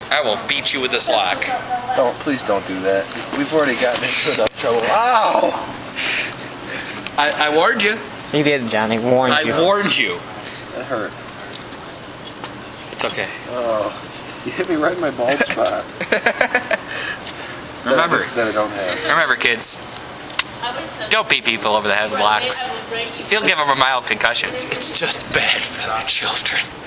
I will beat you with this lock. Please don't do that. We've already gotten into enough trouble. Ow! I warned you. You did, Johnny. Warned you. I warned you. That hurt. It's okay. Oh, you hit me right in my bald spot. Remember. That I don't have. Remember, kids. Don't beat people over the head with locks. You'll give them a mild concussion. It's just bad for the children.